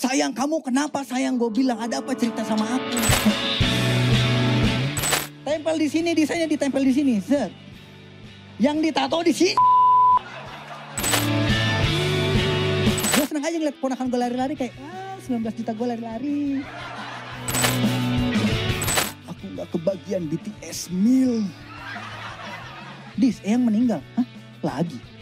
Sayang, kamu kenapa sayang? Gue bilang, ada apa cerita sama aku? Tempel di sini, desainnya ditempel di sini. Set. Yang ditato di sini. Gue seneng aja ngeliat ponakan gue lari-lari kayak, 19 juta gue lari-lari. Aku gak kebagian BTS meal. Dis, Eyang meninggal. Hah? Lagi?